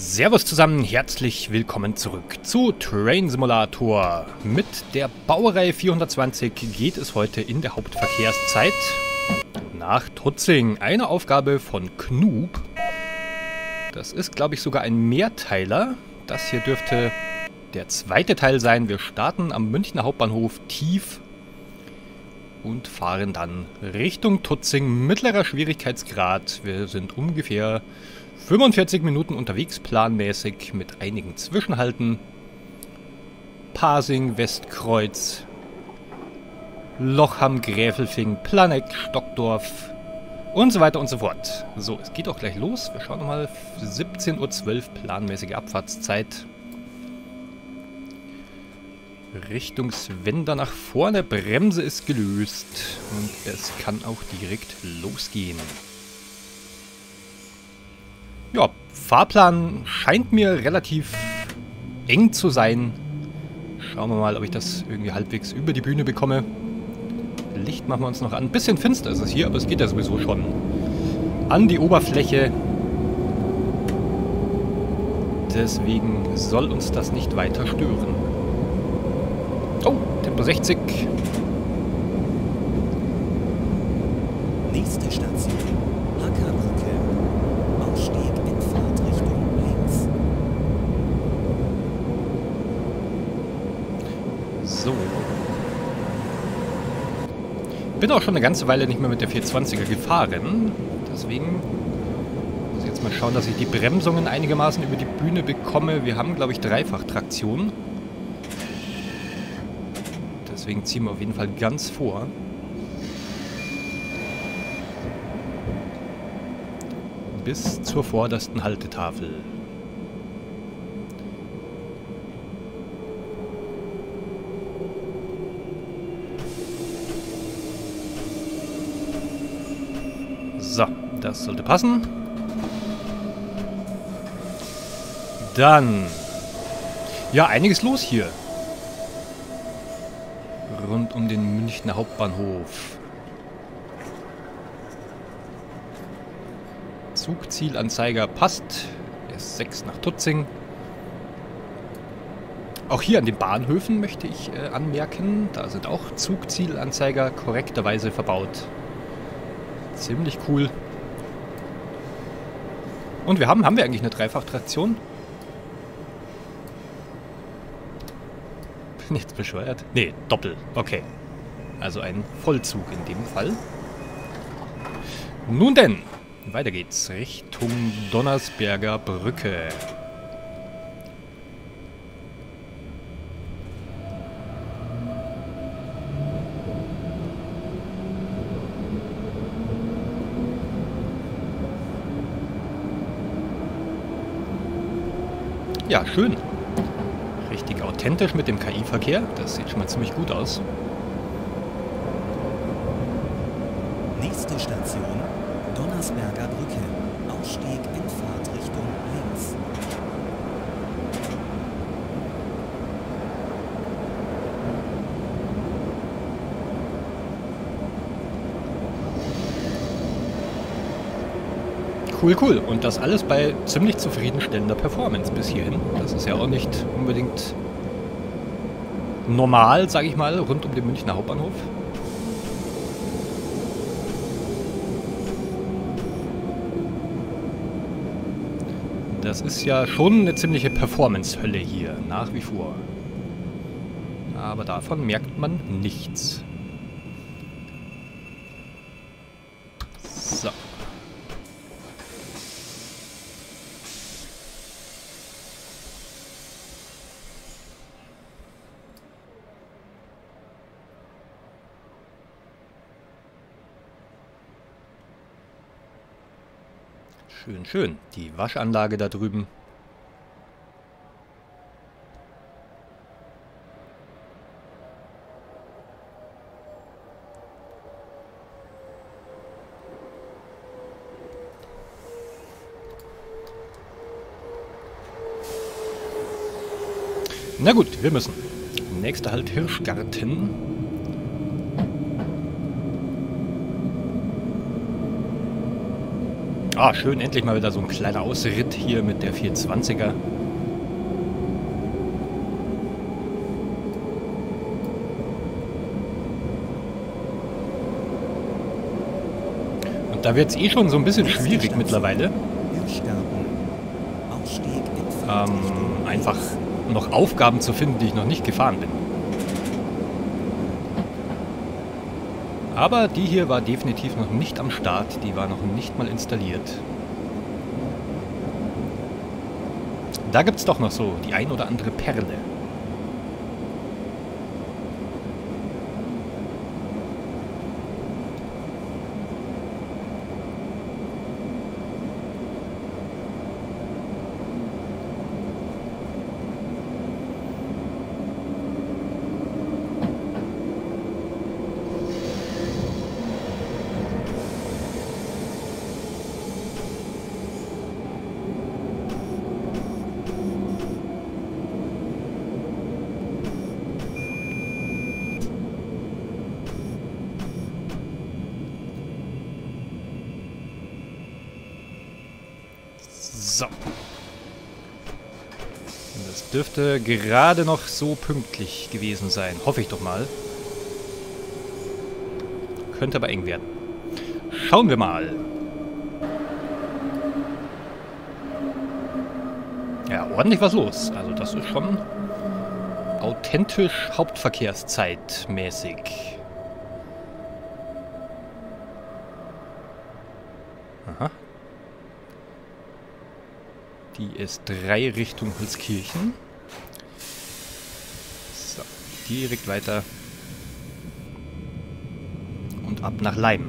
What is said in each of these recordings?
Servus zusammen, herzlich willkommen zurück zu Train Simulator. Mit der Baureihe 420 geht es heute in der Hauptverkehrszeit nach Tutzing. Eine Aufgabe von Knub. Das ist, glaube ich, sogar ein Mehrteiler. Das hier dürfte der zweite Teil sein. Wir starten am Münchner Hauptbahnhof tief und fahren dann Richtung Tutzing. Mittlerer Schwierigkeitsgrad. Wir sind ungefähr 45 Minuten unterwegs, planmäßig, mit einigen Zwischenhalten. Pasing, Westkreuz, Lochham, Gräfelfing, Planegg, Stockdorf und so weiter und so fort. So, es geht auch gleich los. Wir schauen nochmal. 17:12 Uhr planmäßige Abfahrtszeit. Richtungswender nach vorne, Bremse ist gelöst und es kann auch direkt losgehen. Ja, Fahrplan scheint mir relativ eng zu sein. Schauen wir mal, ob ich das irgendwie halbwegs über die Bühne bekomme. Licht machen wir uns noch an. Ein bisschen finster ist es hier, aber es geht ja sowieso schon an die Oberfläche. Deswegen soll uns das nicht weiter stören. Oh, Tempo 60. Nächste Station, Hackerbrücke. Ausstieg in Fahrtrichtung links. So. Bin auch schon eine ganze Weile nicht mehr mit der 420er gefahren. Deswegen muss ich jetzt mal schauen, dass ich die Bremsungen einigermaßen über die Bühne bekomme. Wir haben, glaube ich, Dreifachtraktion. Deswegen ziehen wir auf jeden Fall ganz vor. Bis zur vordersten Haltetafel. So, das sollte passen. Dann. Ja, einiges los hier. Rund um den Münchner Hauptbahnhof. Zugzielanzeiger passt. S6 nach Tutzing. Auch hier an den Bahnhöfen möchte ich anmerken, da sind auch Zugzielanzeiger korrekterweise verbaut. Ziemlich cool. Und wir haben wir eigentlich eine Dreifachtraktion? Bin jetzt bescheuert? Nee, Doppel. Okay. Also ein Vollzug in dem Fall. Nun denn. Weiter geht's Richtung Donnersberger Brücke. Ja, schön. Richtig authentisch mit dem KI-Verkehr. Das sieht schon mal ziemlich gut aus. Nächste Station, Donnersberger Brücke. Ausstieg in Fahrtrichtung links. Cool, cool. Und das alles bei ziemlich zufriedenstellender Performance bis hierhin. Das ist ja auch nicht unbedingt normal, sage ich mal, rund um den Münchner Hauptbahnhof. Das ist ja schon eine ziemliche Performance-Hölle hier, nach wie vor. Aber davon merkt man nichts. So. Schön, schön. Die Waschanlage da drüben. Na gut, wir müssen. Nächster Halt Hirschgarten. Ah, schön, endlich mal wieder so ein kleiner Ausritt hier mit der 420er. Und da wird es eh schon so ein bisschen schwierig mittlerweile. Einfach noch Aufgaben zu finden, die ich noch nicht gefahren bin. Aber die hier war definitiv noch nicht am Start, die war noch nicht mal installiert. Da gibt es doch noch so die ein oder andere Perle. So. Das dürfte gerade noch so pünktlich gewesen sein. Hoffe ich doch mal. Könnte aber eng werden. Schauen wir mal. Ja, ordentlich was los. Also das ist schon authentisch hauptverkehrszeitmäßig. Aha. Die ist 3 Richtung Holzkirchen. So, direkt weiter. Und ab nach Leim.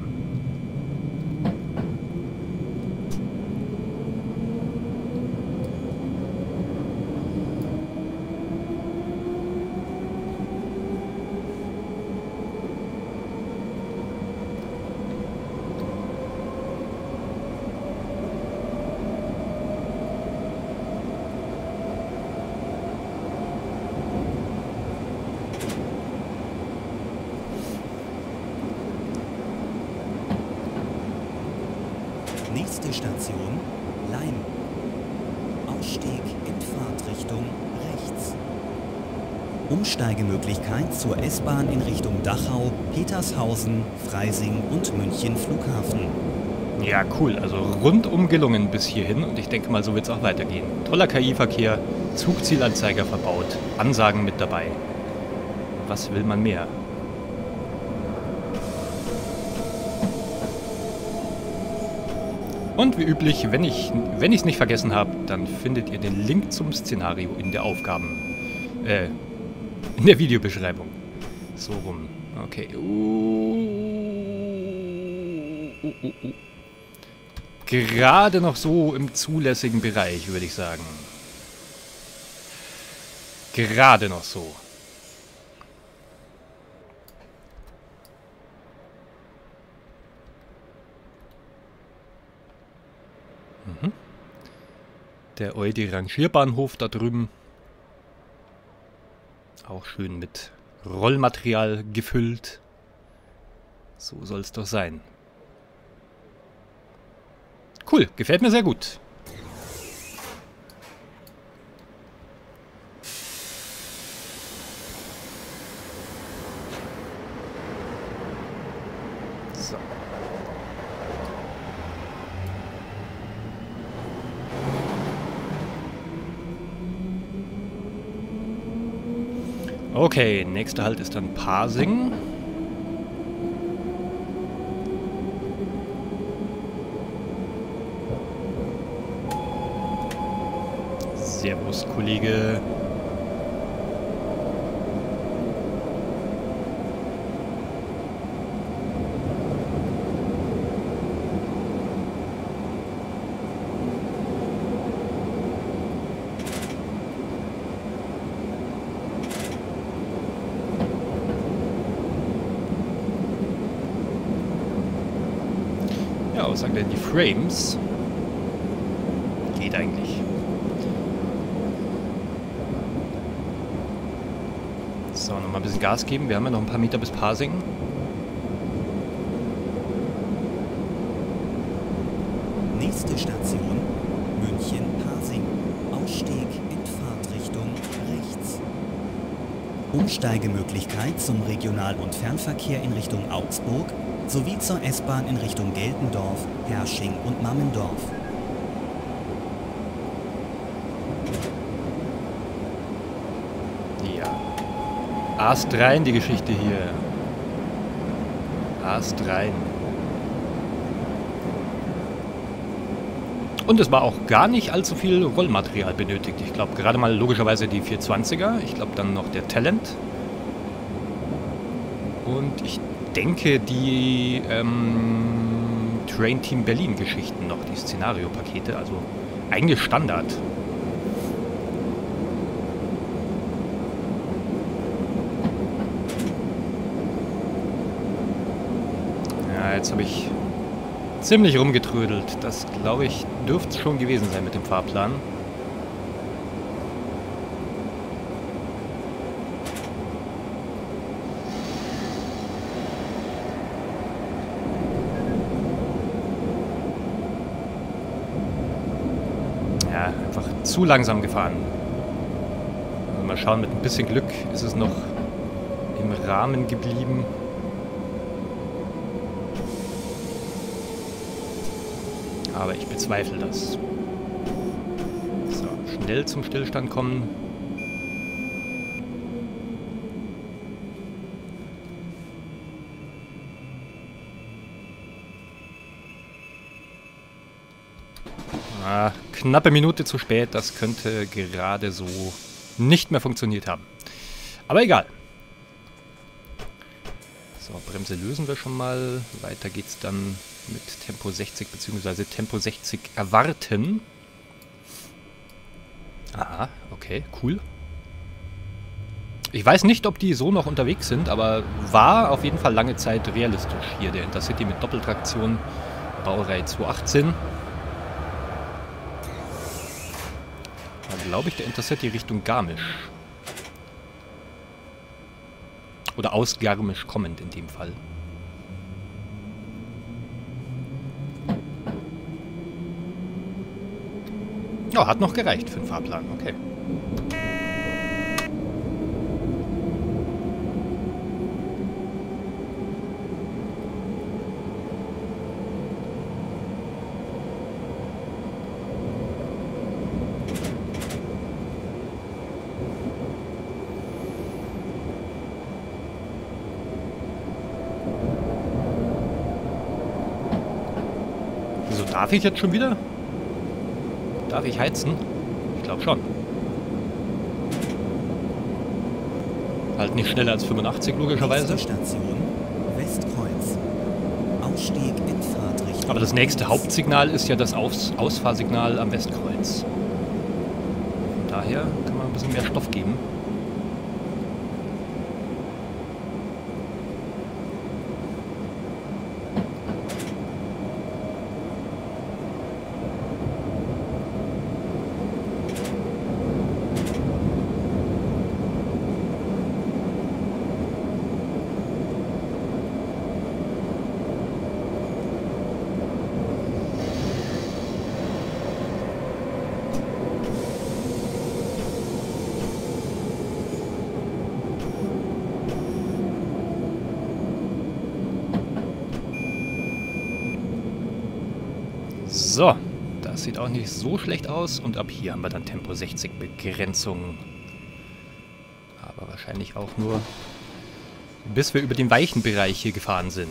Nächste Station, Leim. Ausstieg in Fahrtrichtung rechts. Umsteigemöglichkeit zur S-Bahn in Richtung Dachau, Petershausen, Freising und München Flughafen. Ja, cool. Also rundum gelungen bis hierhin und ich denke mal, so wird es auch weitergehen. Toller KI-Verkehr, Zugzielanzeiger verbaut, Ansagen mit dabei. Was will man mehr? Und wie üblich, wenn ich es nicht vergessen habe, dann findet ihr den Link zum Szenario in der in der Videobeschreibung. So rum. Okay. Gerade noch so im zulässigen Bereich, würde ich sagen. Gerade noch so. Der Eudi-Rangierbahnhof da drüben. Auch schön mit Rollmaterial gefüllt. So soll es doch sein. Cool, gefällt mir sehr gut. So. Okay, nächster Halt ist dann Pasing. Servus, Kollege. Ja, was sagen denn die Frames? Geht eigentlich. So, nochmal ein bisschen Gas geben. Wir haben ja noch ein paar Meter bis Pasing. Nächste Station München-Pasing. Ausstieg in Fahrtrichtung rechts. Umsteigemöglichkeit zum Regional- und Fernverkehr in Richtung Augsburg sowie zur S-Bahn in Richtung Geltendorf, Herrsching und Mammendorf. Ja. Astrein die Geschichte hier. Astrein. Und es war auch gar nicht allzu viel Rollmaterial benötigt. Ich glaube gerade mal logischerweise die 420er. Ich glaube dann noch der Talent. Und ich denke die Train Team Berlin Geschichten noch, die Szenario-Pakete. Also eigentlich Standard. Ja, jetzt habe ich ziemlich rumgetrödelt. Das, glaube ich, dürfte es schon gewesen sein mit dem Fahrplan. Ja, einfach zu langsam gefahren. Also mal schauen, mit ein bisschen Glück ist es noch im Rahmen geblieben. Aber ich bezweifle das. So, schnell zum Stillstand kommen. Ah, knappe Minute zu spät, das könnte gerade so nicht mehr funktioniert haben. Aber egal. So, Bremse lösen wir schon mal. Weiter geht's dann mit Tempo 60 bzw. Tempo 60 erwarten. Aha, okay, cool. Ich weiß nicht, ob die so noch unterwegs sind, aber war auf jeden Fall lange Zeit realistisch. Hier der Intercity mit Doppeltraktion, Baureihe 218. War, glaube ich, der Intercity Richtung Garmisch. Oder aus Garmisch kommend in dem Fall. Ja, hat noch gereicht für den Fahrplan, okay. Wieso darf ich jetzt schon wieder? Darf ich heizen? Ich glaube schon. Halt nicht schneller als 85 logischerweise. Nächste Station Westkreuz. Ausstieg in Fahrtrichtung. Aber das nächste Hauptsignal ist ja das Ausfahrsignal am Westkreuz. Von daher kann man ein bisschen mehr Stoff geben. So, das sieht auch nicht so schlecht aus. Und ab hier haben wir dann Tempo 60 Begrenzung. Aber wahrscheinlich auch nur, bis wir über den weichen Bereich hier gefahren sind.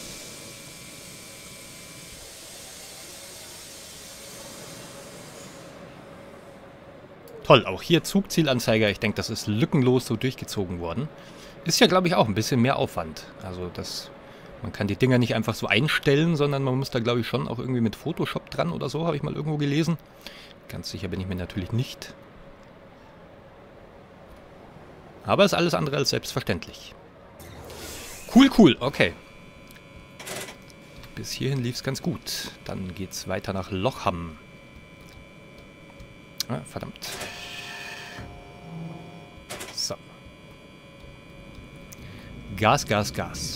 Toll, auch hier Zugzielanzeiger. Ich denke, das ist lückenlos so durchgezogen worden. Ist ja, glaube ich, auch ein bisschen mehr Aufwand. Also man kann die Dinger nicht einfach so einstellen, sondern man muss da, glaube ich, schon auch irgendwie mit Photoshop dran oder so, habe ich mal irgendwo gelesen. Ganz sicher bin ich mir natürlich nicht. Aber ist alles andere als selbstverständlich. Cool, cool, okay. Bis hierhin lief es ganz gut. Dann geht's weiter nach Lochham. Ah, verdammt. So. Gas, Gas, Gas.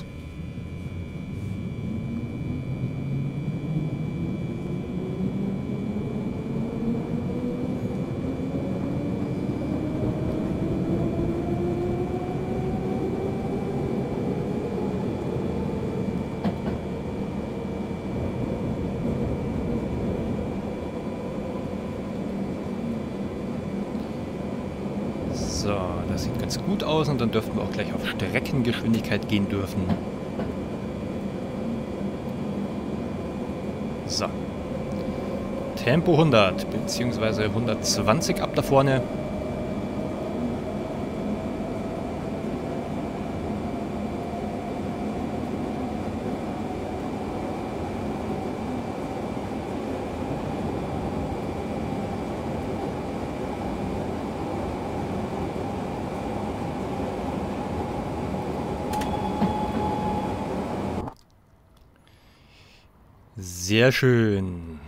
So, das sieht ganz gut aus und dann dürften wir auch gleich auf Streckengeschwindigkeit gehen dürfen. So. Tempo 100 bzw. 120 ab da vorne. Sehr schön.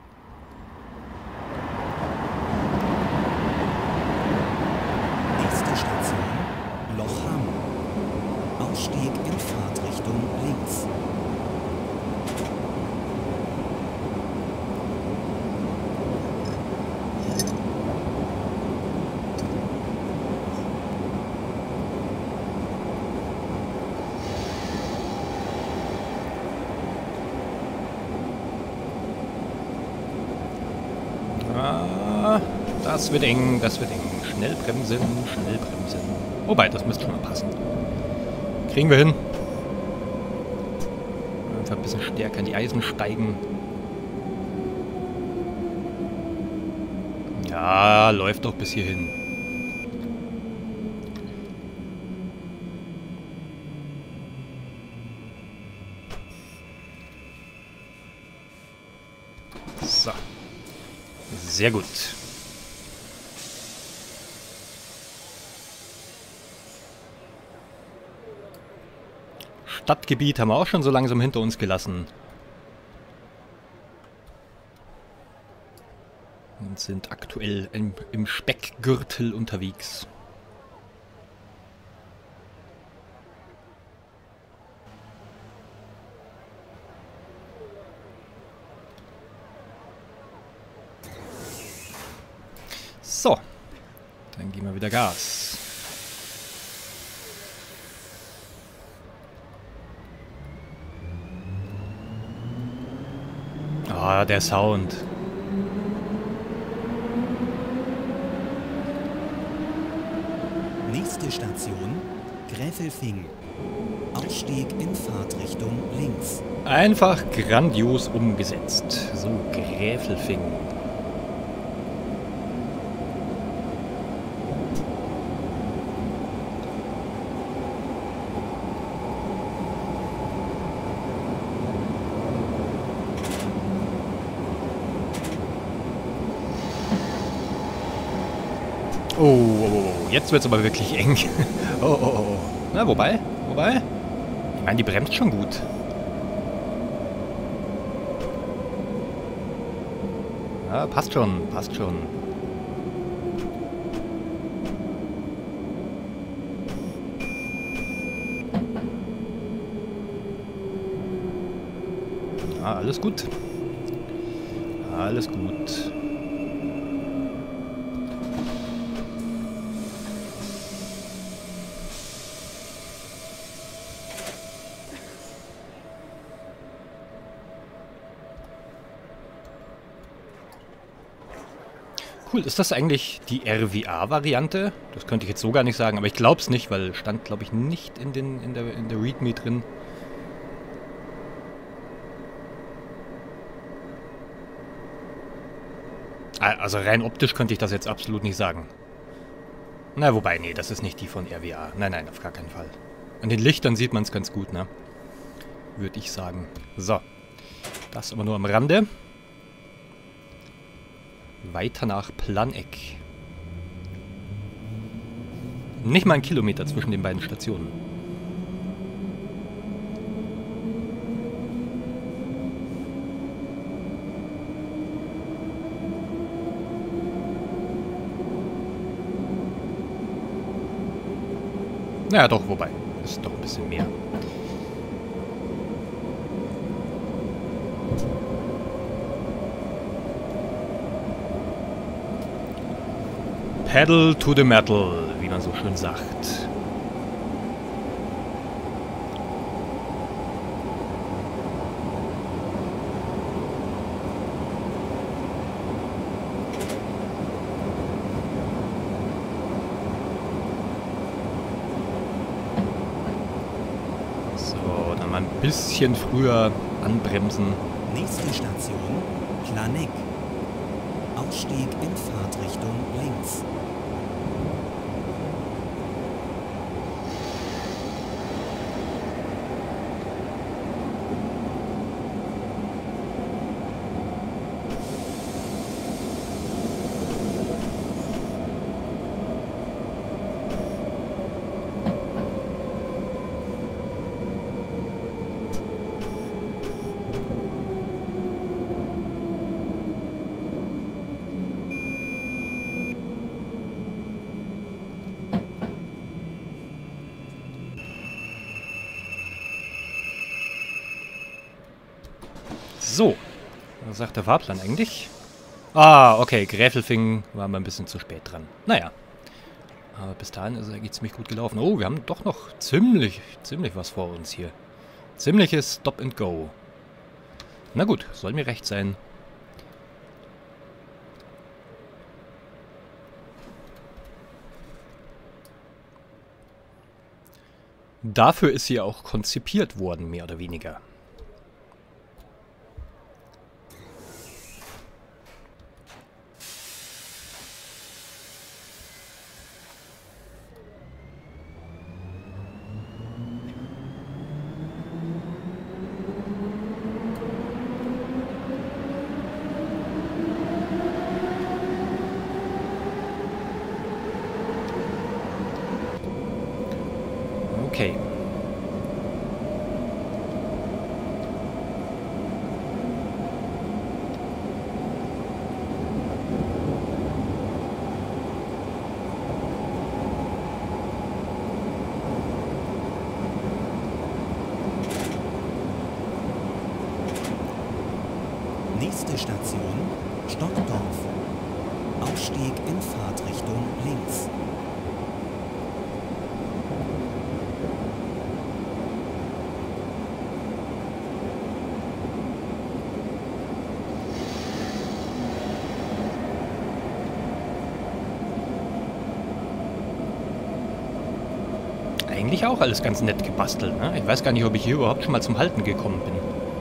Nächste Station, Lochham. Ausstieg in Fahrtrichtung links. Das wird eng, das wird eng. Schnell bremsen, schnell bremsen. Wobei, das müsste schon mal passen. Kriegen wir hin. Einfach ein bisschen stärker in die Eisen steigen. Ja, läuft doch bis hierhin. So. Sehr gut. Stadtgebiet haben wir auch schon so langsam hinter uns gelassen. Und sind aktuell im Speckgürtel unterwegs. So, dann geben wir wieder Gas. Ah, der Sound. Nächste Station, Gräfelfing. Ausstieg in Fahrtrichtung links. Einfach grandios umgesetzt. So, Gräfelfing. Oh, jetzt wird's aber wirklich eng. Oh. Na, wobei? Ich meine, die bremst schon gut. Ja, passt schon. Ja, alles gut. Alles gut. Cool, ist das eigentlich die RVA-Variante? Das könnte ich jetzt so gar nicht sagen, aber ich glaube es nicht, weil stand, glaube ich, nicht in der README drin. Also rein optisch könnte ich das jetzt absolut nicht sagen. Na, wobei, nee, das ist nicht die von RVA. Nein, auf gar keinen Fall. An den Lichtern sieht man es ganz gut, ne? Würde ich sagen. So. Das aber nur am Rande. Weiter nach Planegg. Nicht mal ein Kilometer zwischen den beiden Stationen. Naja, doch, wobei. Ist doch ein bisschen mehr. Pedal to the metal, wie man so schön sagt. bisschen früher anbremsen. Nächste Station, Planegg. Ausstieg in Fahrtrichtung links. So, was sagt der Fahrplan eigentlich? Ah, okay, Gräfelfing waren wir ein bisschen zu spät dran. Naja, aber bis dahin ist es eigentlich ziemlich gut gelaufen. Oh, wir haben doch noch ziemlich was vor uns hier. Ziemliches Stop and Go. Na gut, soll mir recht sein. Dafür ist sie auch konzipiert worden, mehr oder weniger. Okay. Nächste Station, Stockdorf. Ausstieg in Fahrtrichtung links. Eigentlich auch alles ganz nett gebastelt, ne? Ich weiß gar nicht, ob ich hier überhaupt schon mal zum Halten gekommen bin.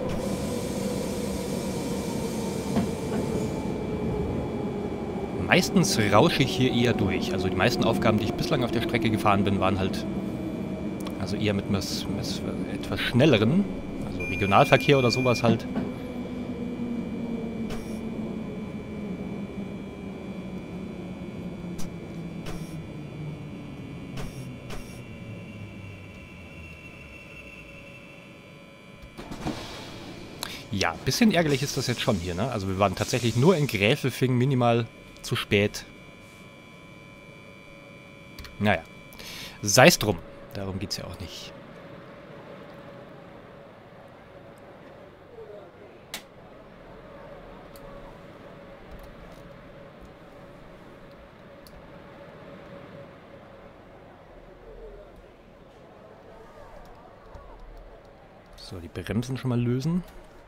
Meistens rausche ich hier eher durch. Also die meisten Aufgaben, die ich bislang auf der Strecke gefahren bin, waren halt also eher mit etwas schnelleren, also Regionalverkehr oder sowas halt. Ja, ein bisschen ärgerlich ist das jetzt schon hier, ne? Also wir waren tatsächlich nur in Gräfelfing minimal zu spät. Naja, sei's drum. Darum geht's ja auch nicht. So, die Bremsen schon mal lösen.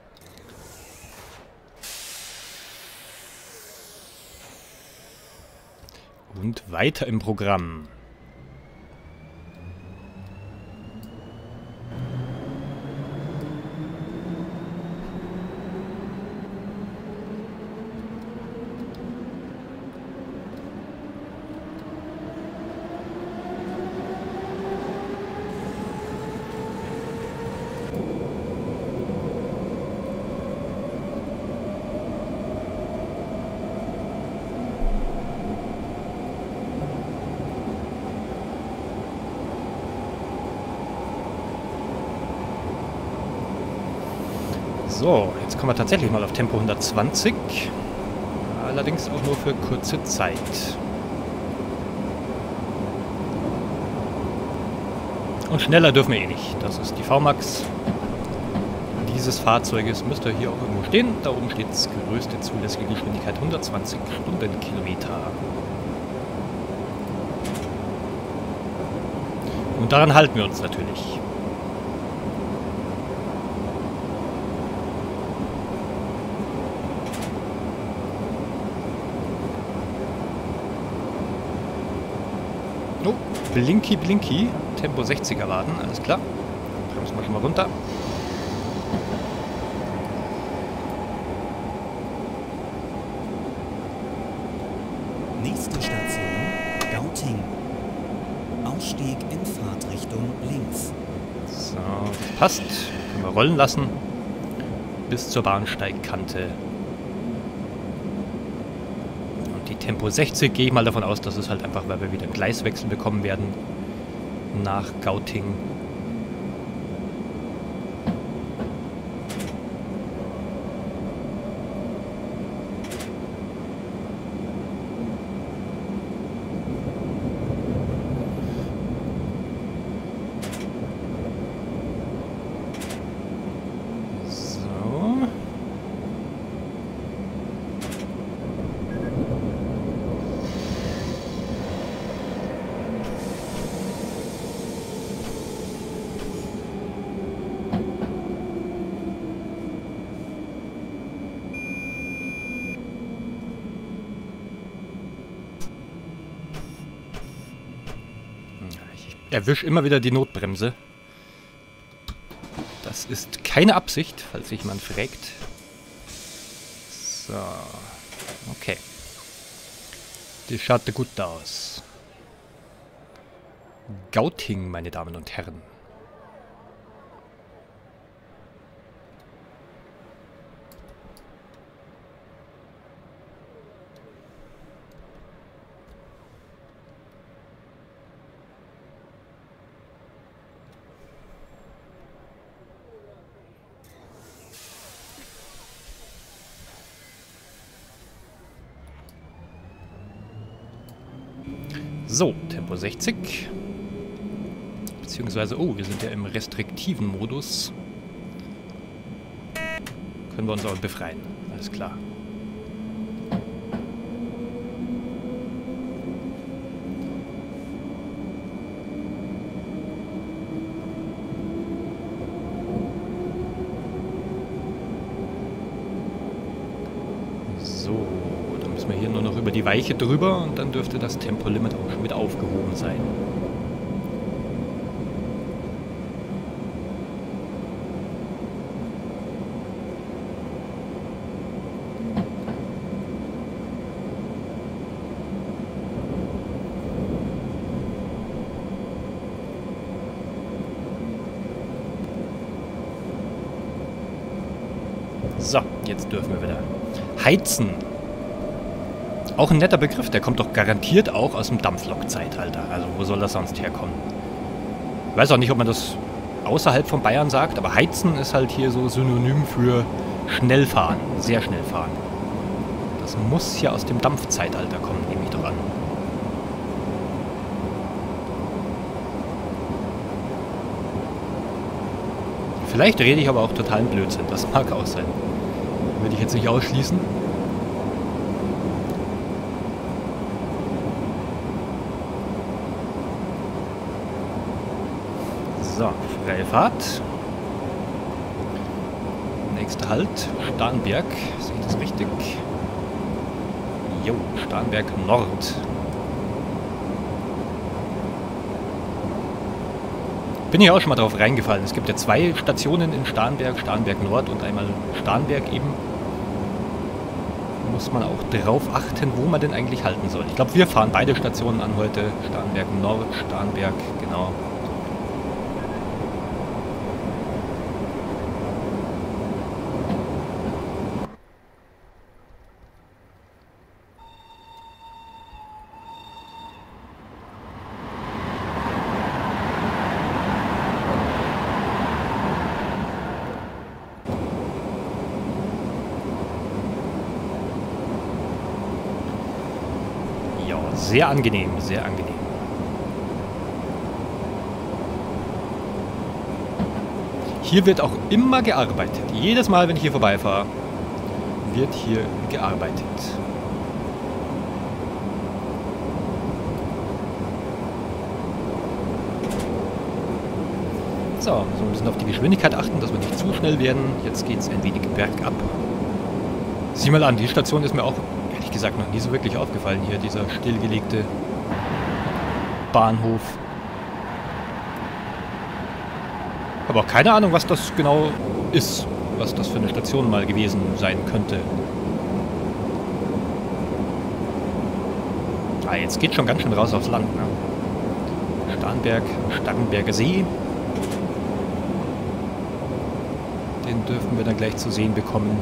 Und weiter im Programm. So, jetzt kommen wir tatsächlich mal auf Tempo 120. Allerdings auch nur für kurze Zeit. Und schneller dürfen wir eh nicht. Das ist die VMAX dieses Fahrzeuges. Müsste hier auch irgendwo stehen. Da oben steht größte zulässige Geschwindigkeit 120 Stundenkilometer. Und daran halten wir uns natürlich. Oh, Blinky Blinky. Tempo 60er warten, alles klar. Bremsen wir schon mal runter. Nächste Station, Gauting. Ausstieg in Fahrtrichtung links. So, das passt. Können wir rollen lassen. Bis zur Bahnsteigkante. Und die Tempo 60 gehe ich mal davon aus, dass es halt einfach, weil wir wieder Gleiswechsel bekommen werden nach Gauting. Erwisch immer wieder die Notbremse. Das ist keine Absicht, falls sich jemand fragt. So. Okay. Das schaut gut aus. Gauting, meine Damen und Herren. So, Tempo 60. Beziehungsweise, oh, wir sind ja im restriktiven Modus. Können wir uns aber befreien. Alles klar. So, dann müssen wir hier nur noch über die Weiche drüber und dann dürfte das Tempolimit auch schon wieder aufgehoben sein. So, jetzt dürfen wir wieder heizen. Auch ein netter Begriff, der kommt doch garantiert auch aus dem Dampflok-Zeitalter. Also wo soll das sonst herkommen? Ich weiß auch nicht, ob man das außerhalb von Bayern sagt, aber heizen ist halt hier so synonym für schnell fahren, sehr schnell fahren. Das muss ja aus dem Dampfzeitalter kommen, nehme ich doch an. Vielleicht rede ich aber auch totalen Blödsinn, das mag auch sein. Würde ich jetzt nicht ausschließen. So, freie Fahrt. Nächster Halt, Starnberg. Sehe ich das richtig? Jo, Starnberg Nord. Bin hier auch schon mal drauf reingefallen. Es gibt ja 2 Stationen in Starnberg, Starnberg Nord und einmal Starnberg eben. Da muss man auch drauf achten, wo man denn eigentlich halten soll. Ich glaube, wir fahren beide Stationen an heute. Starnberg Nord, Starnberg, genau. Sehr angenehm, sehr angenehm. Hier wird auch immer gearbeitet. Jedes Mal, wenn ich hier vorbeifahre, wird hier gearbeitet. So, wir müssen ein bisschen auf die Geschwindigkeit achten, dass wir nicht zu schnell werden. Jetzt geht es ein wenig bergab. Sieh mal an, die Station ist mir auch ehrlich gesagt noch nie so wirklich aufgefallen hier, dieser stillgelegte Bahnhof. Aber auch keine Ahnung, was das genau ist, was das für eine Station mal gewesen sein könnte. Ah, jetzt geht schon ganz schön raus aufs Land, ne? Starnberger See. Den dürfen wir dann gleich zu sehen bekommen.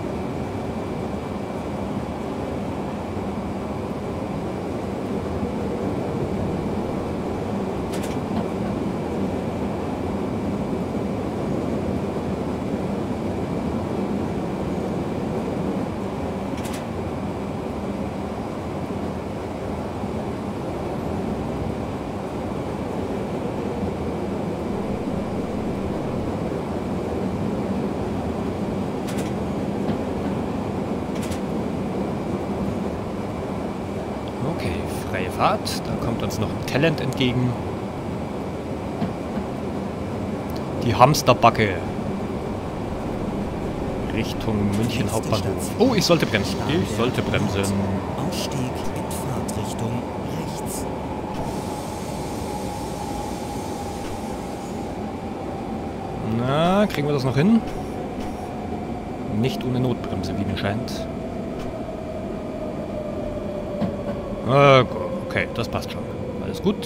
Fahrt. Da kommt uns noch ein Talent entgegen. Die Hamsterbacke. Richtung München Hauptbahnhof. Oh, ich sollte bremsen. Ich sollte bremsen. Ausstieg in Fahrtrichtung rechts. Na, kriegen wir das noch hin? Nicht ohne Notbremse, wie mir scheint. Okay, das passt schon. Alles gut.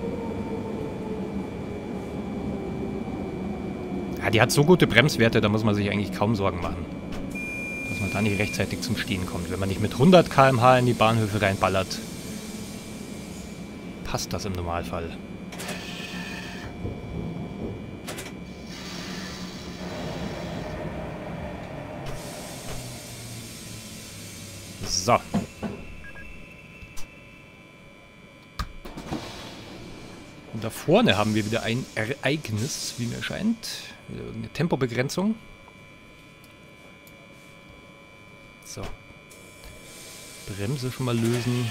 Ja, die hat so gute Bremswerte, da muss man sich eigentlich kaum Sorgen machen. Dass man da nicht rechtzeitig zum Stehen kommt. Wenn man nicht mit 100 km/h in die Bahnhöfe reinballert, passt das im Normalfall. So. Und da vorne haben wir wieder ein Ereignis, wie mir scheint. Wieder irgendeine Tempobegrenzung. So. Bremse schon mal lösen.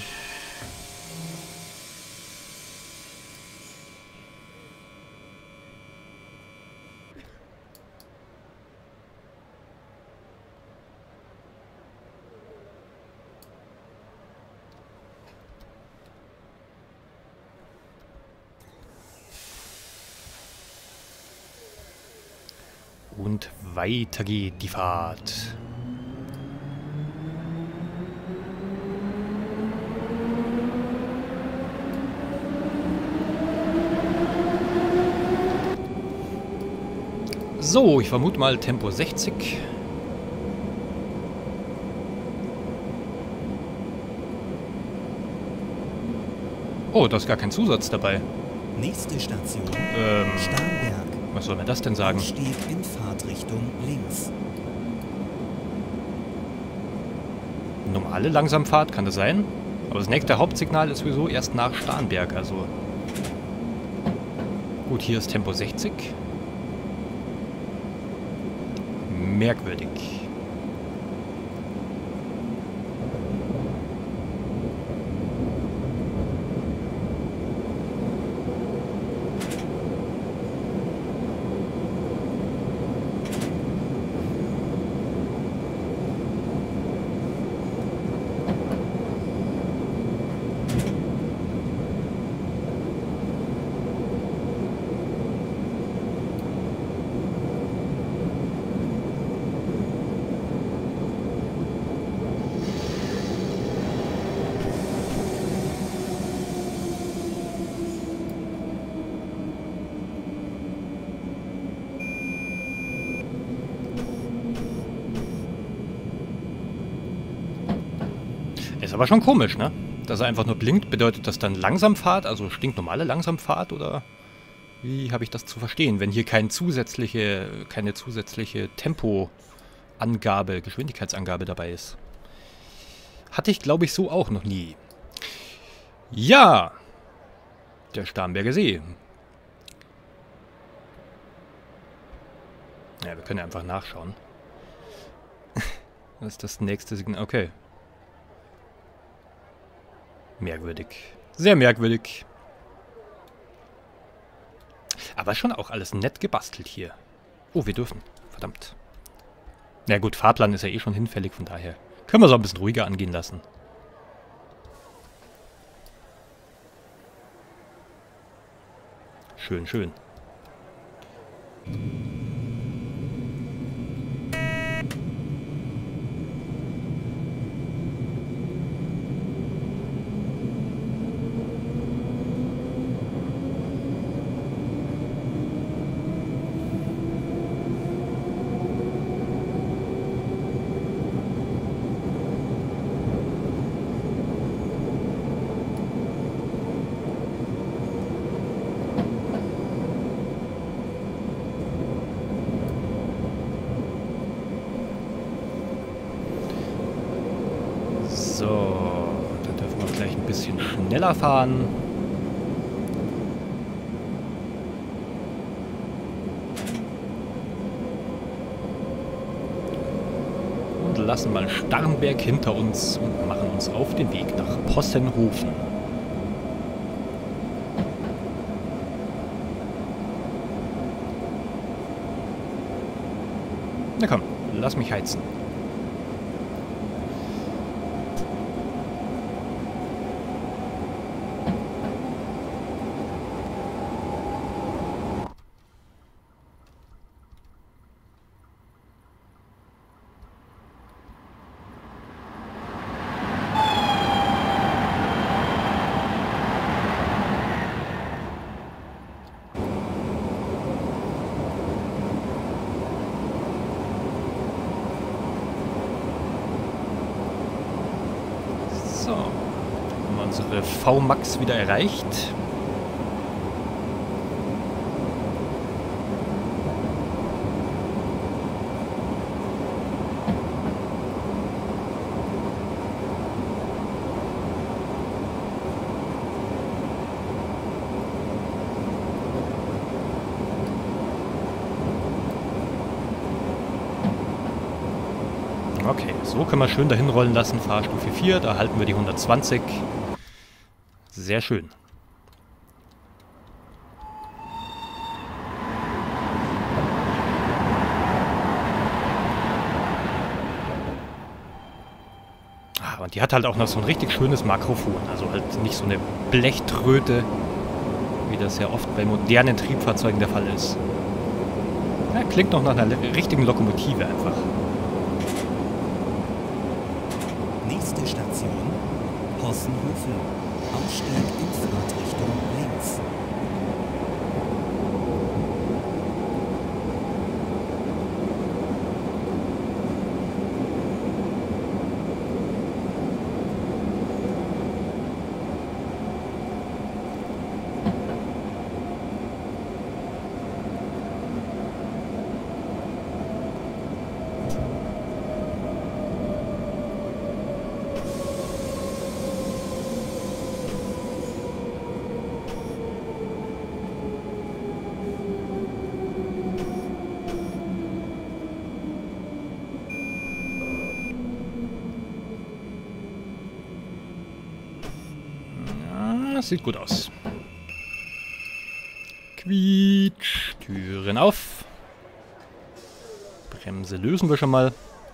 Und weiter geht die Fahrt. So, ich vermute mal Tempo 60. Oh, da ist gar kein Zusatz dabei. Nächste Station, Starnberg. Was soll mir das denn sagen? Ausstieg in Fahrtrichtung links. Normale Langsamfahrt, kann das sein? Aber das nächste Hauptsignal ist sowieso erst nach Starnberg, also... Gut, hier ist Tempo 60. Merkwürdig. Ist aber schon komisch, ne? Dass er einfach nur blinkt, bedeutet das dann Langsamfahrt, also stinknormale Langsamfahrt, oder wie habe ich das zu verstehen, wenn hier keine zusätzliche Tempoangabe, Geschwindigkeitsangabe dabei ist? Hatte ich, glaube ich, so auch noch nie. Ja, der Starnberger See. Ja, wir können ja einfach nachschauen. Was ist das nächste Signal? Okay. Merkwürdig. Sehr merkwürdig. Aber schon auch alles nett gebastelt hier. Oh, wir dürfen. Verdammt. Na gut, Fahrplan ist ja eh schon hinfällig, von daher können wir es auch ein bisschen ruhiger angehen lassen. Schön, schön. So, da dürfen wir gleich ein bisschen schneller fahren. Und lassen mal Starnberg hinter uns und machen uns auf den Weg nach Possenhofen. Na komm, lass mich heizen. So, haben wir unsere V-Max wieder erreicht. Okay, so können wir schön dahin rollen lassen. Fahrstufe 4, da halten wir die 120. Sehr schön. Und die hat halt auch noch so ein richtig schönes Mikrofon. Also halt nicht so eine Blechtröte, wie das ja oft bei modernen Triebfahrzeugen der Fall ist. Ja, klingt noch nach einer richtigen Lokomotive einfach. Nächste Station, Possenhofen. Ausstieg in Fahrtrichtung links. Das sieht gut aus. Quietsch. Türen auf. Bremse lösen wir schon mal.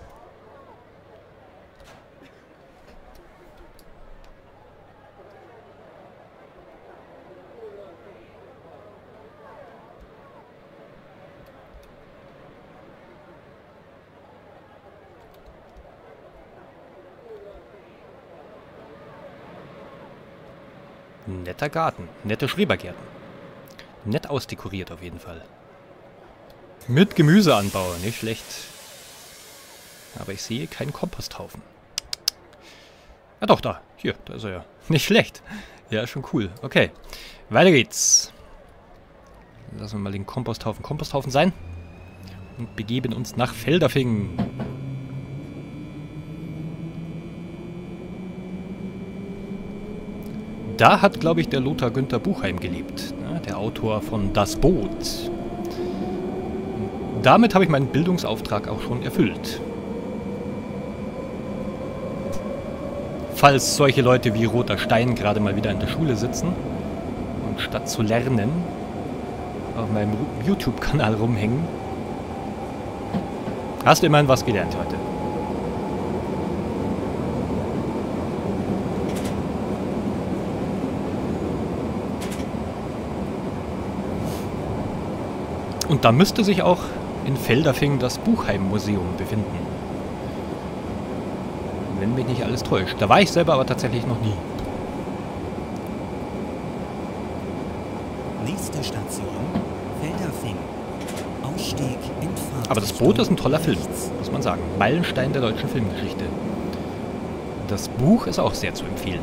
Netter Garten, nette Schrebergärten. Nett ausdekoriert auf jeden Fall. Mit Gemüseanbau, nicht schlecht. Aber ich sehe keinen Komposthaufen. Ah doch, da. Hier, da ist er ja. Nicht schlecht. Ja, schon cool. Okay, weiter geht's. Lassen wir mal den Komposthaufen sein. Und begeben uns nach Feldafing. Da hat, glaube ich, der Lothar Günther Buchheim gelebt, ne? Der Autor von Das Boot. Damit habe ich meinen Bildungsauftrag auch schon erfüllt. Falls solche Leute wie Roter Stein gerade mal wieder in der Schule sitzen und statt zu lernen auf meinem YouTube-Kanal rumhängen, hast du immerhin was gelernt heute. Und da müsste sich auch in Feldafing das Buchheim-Museum befinden. Wenn mich nicht alles täuscht. Da war ich selber aber tatsächlich noch nie. Nächste Station, Feldafing. Ausstieg in Fahrtrichtung. Aber das Boot ist ein toller Film, muss man sagen. Meilenstein der deutschen Filmgeschichte. Das Buch ist auch sehr zu empfehlen.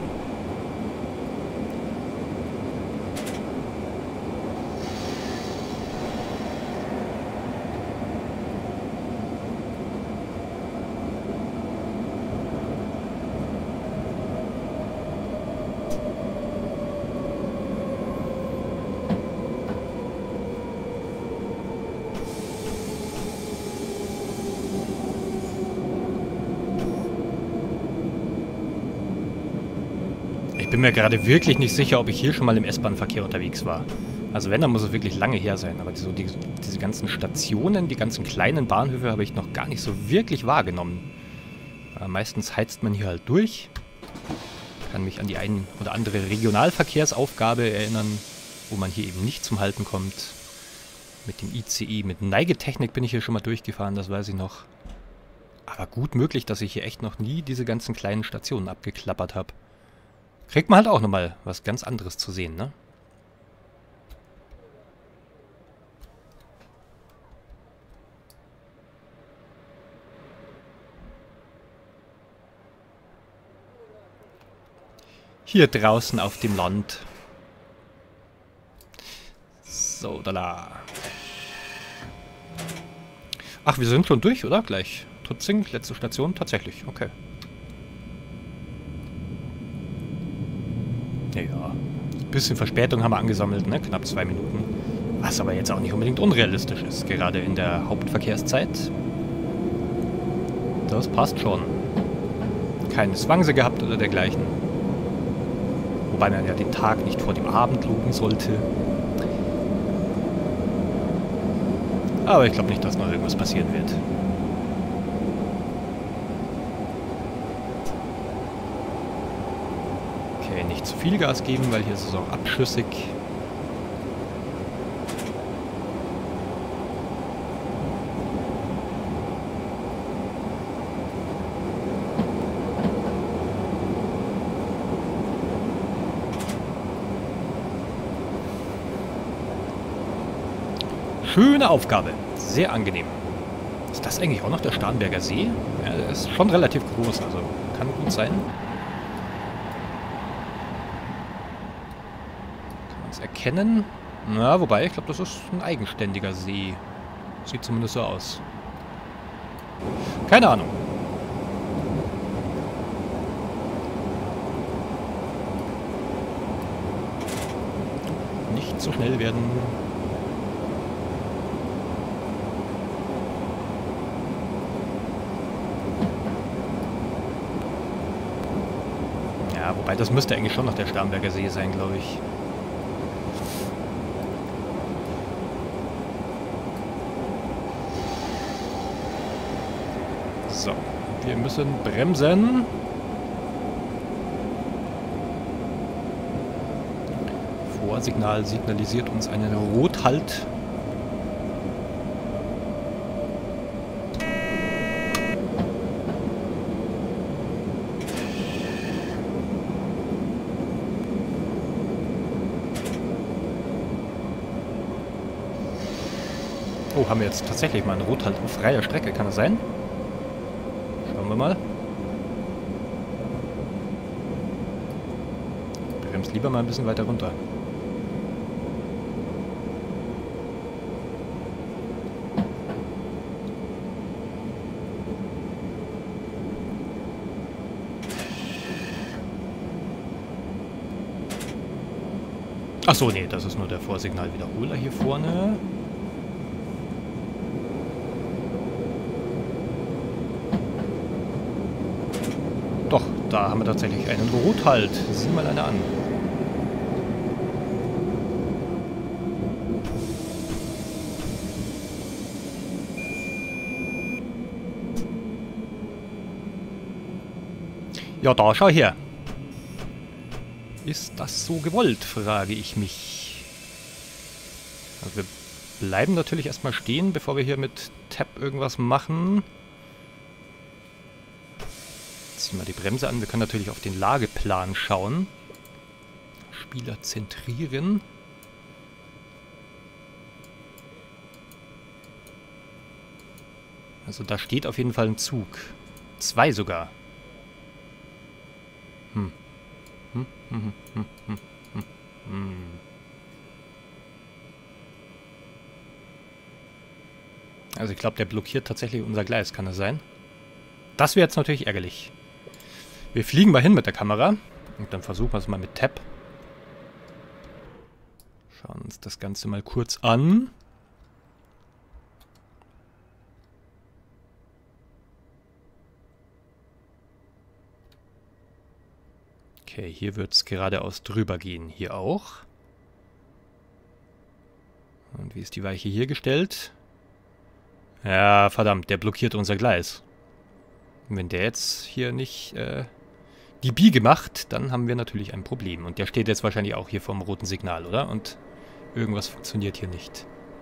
Ich bin mir gerade wirklich nicht sicher, ob ich hier schon mal im S-Bahn-Verkehr unterwegs war. Also wenn, dann muss es wirklich lange her sein. Aber so diese ganzen Stationen, die ganzen kleinen Bahnhöfe habe ich noch gar nicht so wirklich wahrgenommen. Meistens heizt man hier halt durch. Ich kann mich an die ein oder andere Regionalverkehrsaufgabe erinnern, wo man hier eben nicht zum Halten kommt. Mit dem ICE, mit Neigetechnik bin ich hier schon mal durchgefahren, das weiß ich noch. Aber gut möglich, dass ich hier echt noch nie diese ganzen kleinen Stationen abgeklappert habe. Kriegt man halt auch nochmal was ganz anderes zu sehen, ne? Hier draußen auf dem Land. So, da la. Ach, wir sind schon durch, oder? Gleich. Tutzing, letzte Station, tatsächlich. Okay. Ja, ein bisschen Verspätung haben wir angesammelt, ne? Knapp 2 Minuten. Was aber jetzt auch nicht unbedingt unrealistisch ist, gerade in der Hauptverkehrszeit. Das passt schon. Keine Zwangse gehabt oder dergleichen. Wobei man ja den Tag nicht vor dem Abend loben sollte. Aber ich glaube nicht, dass noch irgendwas passieren wird. Okay, nicht zu viel Gas geben, weil hier ist es auch abschüssig. Schöne Aufgabe. Sehr angenehm. Ist das eigentlich auch noch der Starnberger See? Ja, der ist schon relativ groß, also kann gut sein. Kann man es erkennen? Na, wobei, ich glaube, das ist ein eigenständiger See. Sieht zumindest so aus. Keine Ahnung. Nicht so schnell werden. Ja, wobei das müsste eigentlich schon noch der Starnberger See sein, glaube ich. So, wir müssen bremsen. Vorsignal signalisiert uns einen Rothalt. Oh, haben wir jetzt tatsächlich mal einen Rothalt auf freier Strecke, kann das sein? Schauen wir mal. Bremst lieber mal ein bisschen weiter runter. Achso, nee, das ist nur der Vorsignalwiederholer hier vorne. Doch, da haben wir tatsächlich einen Rothalt. Sieh mal einer an. Ja, da, schau her. Ist das so gewollt, frage ich mich. Also wir bleiben natürlich erstmal stehen, bevor wir hier mit Tab irgendwas machen. Ziehen wir die Bremse an. Wir können natürlich auf den Lageplan schauen. Spieler zentrieren. Also da steht auf jeden Fall ein Zug. 2 sogar. Also ich glaube, der blockiert tatsächlich unser Gleis. Kann das sein? Das wäre jetzt natürlich ärgerlich. Wir fliegen mal hin mit der Kamera. Und dann versuchen wir es mal mit Tab. Schauen uns das Ganze mal kurz an. Okay, hier wird es geradeaus drüber gehen. Hier auch. Und wie ist die Weiche hier gestellt? Ja, verdammt, der blockiert unser Gleis. Und wenn der jetzt hier nicht die Biege macht, dann haben wir natürlich ein Problem. Und der steht jetzt wahrscheinlich auch hier vorm roten Signal, oder? Und irgendwas funktioniert hier nicht.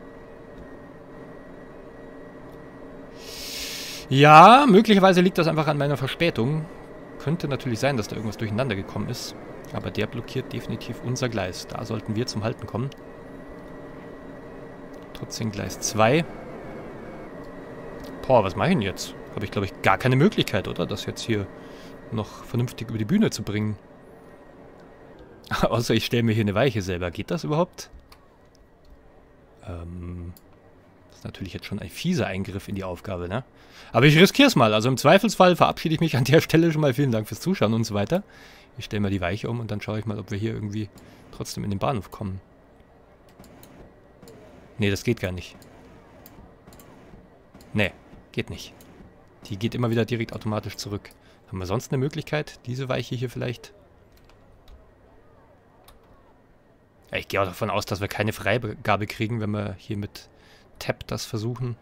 Ja, möglicherweise liegt das einfach an meiner Verspätung. Könnte natürlich sein, dass da irgendwas durcheinander gekommen ist. Aber der blockiert definitiv unser Gleis. Da sollten wir zum Halten kommen. Trotzdem Gleis 2. Boah, was mache ich denn jetzt? Habe ich, glaube ich, gar keine Möglichkeit, oder? Das jetzt hier noch vernünftig über die Bühne zu bringen. Außer ich stelle mir hier eine Weiche selber. Geht das überhaupt? Das ist natürlich jetzt schon ein fieser Eingriff in die Aufgabe, ne? Aber ich riskiere es mal. Also im Zweifelsfall verabschiede ich mich an der Stelle schon mal. Vielen Dank fürs Zuschauen und so weiter. Ich stelle mal die Weiche um und dann schaue ich mal, ob wir hier irgendwie trotzdem in den Bahnhof kommen. Nee, das geht gar nicht. Nee, geht nicht. Die geht immer wieder direkt automatisch zurück. Haben wir sonst eine Möglichkeit, diese Weiche hier vielleicht? Ja, ich gehe auch davon aus, dass wir keine Freigabe kriegen, wenn wir hier mit Tab das versuchen.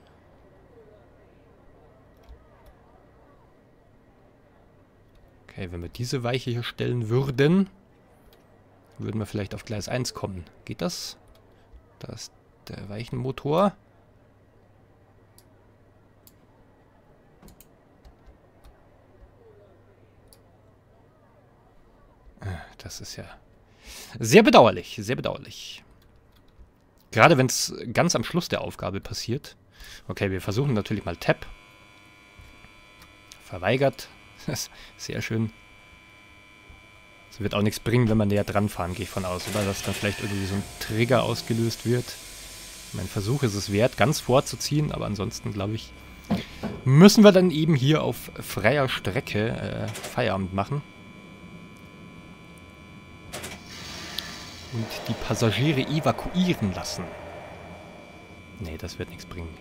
Okay, wenn wir diese Weiche hier stellen würden, würden wir vielleicht auf Gleis 1 kommen. Geht das? Da ist der Weichenmotor. Das ist ja sehr bedauerlich, sehr bedauerlich. Gerade wenn es ganz am Schluss der Aufgabe passiert. Okay, wir versuchen natürlich mal Tab. Verweigert. Sehr schön. Das wird auch nichts bringen, wenn wir näher dran fahren, gehe ich von aus. Oder dass dann vielleicht irgendwie so ein Trigger ausgelöst wird. Mein Versuch ist es wert, ganz vorzuziehen. Aber ansonsten, glaube ich, müssen wir dann eben hier auf freier Strecke Feierabend machen. Und die Passagiere evakuieren lassen. Nee, das wird nichts bringen.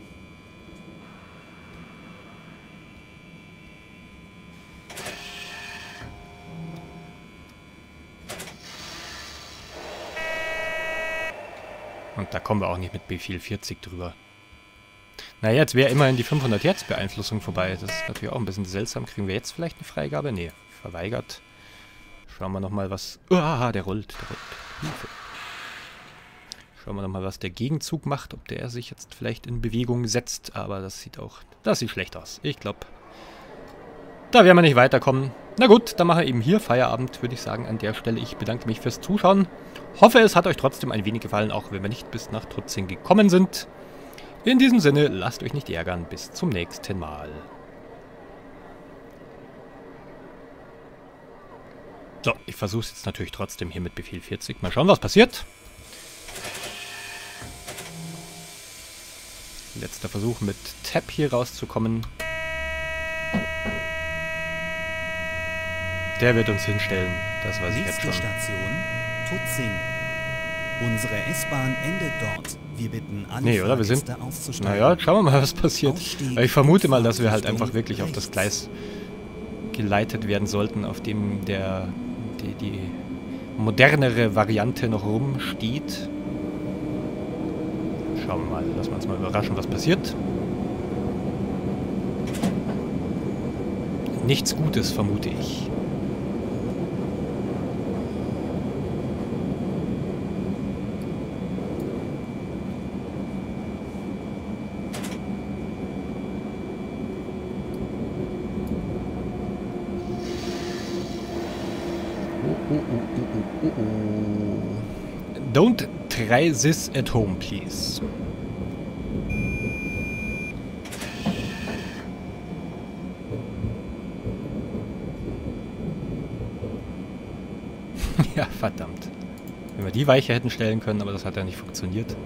Und da kommen wir auch nicht mit Befehl 40 drüber. Naja, jetzt wäre immerhin die 500 Hertz Beeinflussung vorbei. Das ist natürlich auch ein bisschen seltsam. Kriegen wir jetzt vielleicht eine Freigabe? Nee, verweigert. Schauen wir nochmal, was... Ah, der rollt, der rollt. Hilfe. Schauen wir nochmal, was der Gegenzug macht. Ob der sich jetzt vielleicht in Bewegung setzt. Aber das sieht auch... Das sieht schlecht aus. Ich glaube, da werden wir nicht weiterkommen. Na gut, dann machen wir eben hier Feierabend, würde ich sagen, an der Stelle. Ich bedanke mich fürs Zuschauen. Hoffe, es hat euch trotzdem ein wenig gefallen, auch wenn wir nicht bis nach Tutzing gekommen sind. In diesem Sinne, lasst euch nicht ärgern. Bis zum nächsten Mal. So, ich versuche es jetzt natürlich trotzdem hier mit Befehl 40. Mal schauen, was passiert. Letzter Versuch mit Tab hier rauszukommen. Der wird uns hinstellen. Das weiß ich jetzt schon. Nächste Station, Tutzing. Unsere S-Bahn endet dort. Wir bitten alle oder? Wir sind... Fahrgäste auszusteigen. Naja, schauen wir mal, was passiert. Ausstieg Ich vermute mal, dass wir halt Richtung einfach wirklich auf das Gleis geleitet werden sollten, auf dem die modernere Variante noch rumsteht. Schauen wir mal. Lassen wir uns mal überraschen, was passiert. Nichts Gutes, vermute ich. Don't try this at home, please. Ja, verdammt. Wenn wir die Weiche hätten stellen können, aber das hat ja nicht funktioniert.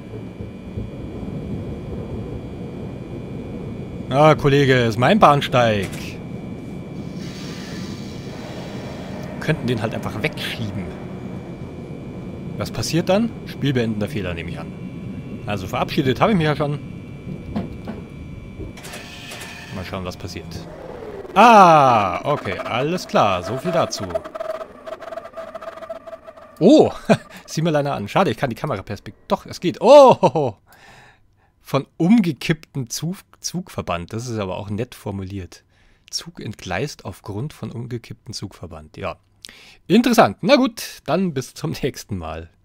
Ah, Kollege, ist mein Bahnsteig. Wir könnten den halt einfach wegschieben. Was passiert dann? Spielbeendender Fehler, nehme ich an. Also verabschiedet habe ich mich ja schon. Mal schauen, was passiert. Ah, okay, alles klar. So viel dazu. Oh, sieh mal einer an. Schade, ich kann die Kameraperspektive... Doch, es geht. Oh, von umgekipptem Zugverband. Das ist aber auch nett formuliert. Zug entgleist aufgrund von umgekipptem Zugverband. Ja, interessant. Na gut, dann bis zum nächsten Mal.